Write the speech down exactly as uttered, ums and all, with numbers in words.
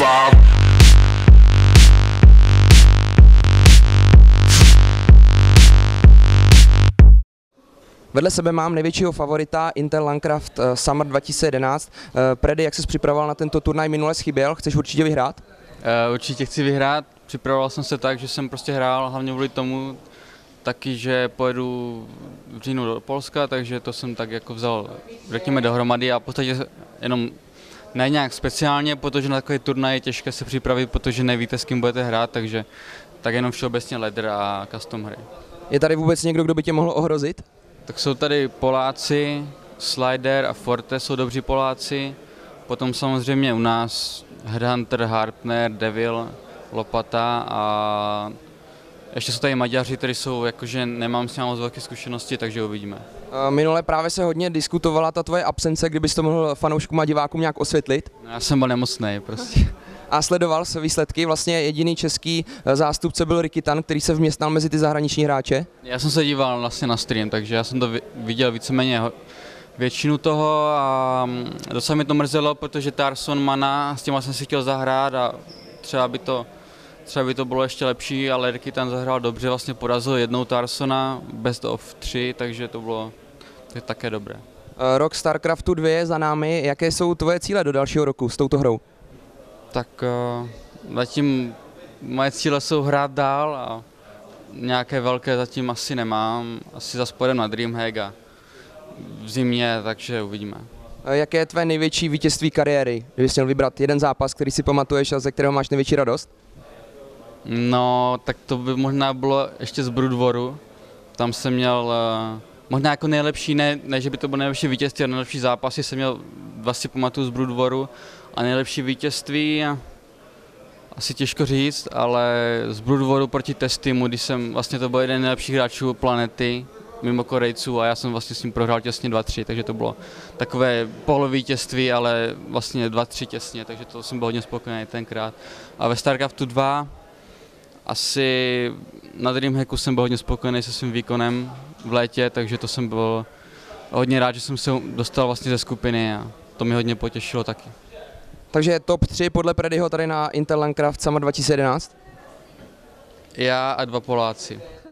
five. Vedle sebe mám největšího favorita Intel Landcraft Summer dva tisíce jedenáct. Predy, jak jsi připravoval na tento turnaj, minule schyběl, chceš určitě vyhrát? Uh, určitě chci vyhrát, připravoval jsem se tak, že jsem prostě hrál hlavně kvůli tomu taky, že pojedu v říjnu do Polska, takže to jsem tak jako vzal, řekněme, dohromady a v podstatě jenom ne nějak speciálně, protože na takový turnaj je těžké se připravit, protože nevíte, s kým budete hrát, takže tak jenom všeobecně ladder a custom hry. Je tady vůbec někdo, kdo by tě mohl ohrozit? Tak jsou tady Poláci, Slider a Forte jsou dobří Poláci, potom samozřejmě u nás Headhunter, Harpner, Devil, Lopata a ještě jsou tady Maďaři, kteří jsou, jakože nemám s nimi moc velké zkušenosti, takže uvidíme. Minule právě se hodně diskutovala ta tvoje absence, kdybys to mohl fanouškům a divákům nějak osvětlit? Já jsem byl nemocný prostě. A sledoval se výsledky, vlastně jediný český zástupce byl Rikitan, který se vměstnal mezi ty zahraniční hráče? Já jsem se díval vlastně na stream, takže já jsem to viděl víceméně většinu toho a docela mi to mrzelo, protože Tarson, Mana, s těma jsem si chtěl zahrát a třeba by to, třeba by to bylo ještě lepší, ale Rikitan zahrál dobře, vlastně porazil jednou Tarsona, best of tři, takže to bylo to je také dobré. Rok StarCraftu dva je za námi, jaké jsou tvoje cíle do dalšího roku s touto hrou? Tak uh, zatím moje cíle jsou hrát dál a nějaké velké zatím asi nemám. Asi zase pojedem na Dreamhack a v zimě, takže uvidíme. Jaké je tvé největší vítězství kariéry? Kdybys měl vybrat jeden zápas, který si pamatuješ a ze kterého máš největší radost? No, tak to by možná bylo ještě z Broodwaru. Tam jsem měl uh, možná jako nejlepší, ne, ne že by to bylo nejlepší vítězství, ale nejlepší zápasy jsem měl, dva si pamatuju z Broodwaru. A nejlepší vítězství, asi těžko říct, ale z Broodwaru proti Testimu, když jsem, vlastně to byl jeden nejlepších hráčů planety, mimo Korejců a já jsem vlastně s ním prohrál těsně dva tři, takže to bylo takové polovítězství, ale vlastně dva tři těsně, takže to jsem byl hodně spokojený tenkrát. A ve StarCraftu dva asi na Dreamhacku jsem byl hodně spokojený se svým výkonem v létě, takže to jsem byl hodně rád, že jsem se dostal vlastně ze skupiny a to mě hodně potěšilo taky. Takže top tři podle Predyho tady na Intel Landcraft Summer dva tisíce jedenáct? Já a dva Poláci.